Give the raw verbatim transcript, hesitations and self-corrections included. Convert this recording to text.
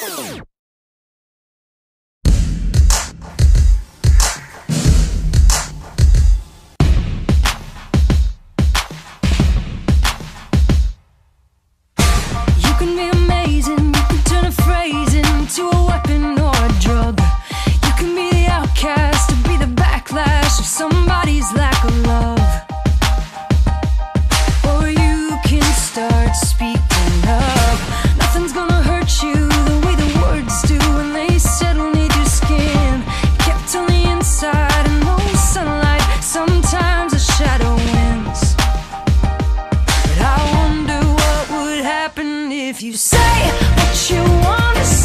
can be amazing, you can turn a phrase into a weapon or a drug. You can be the outcast, to be the backlash of somebody's lack of love. Or you can start speaking up. Nothing's gonna hurt you the way the words do when they settle near your skin. Kept on the inside and no sunlight, sometimes a shadow wins. But I wonder what would happen if you say what you wanna say.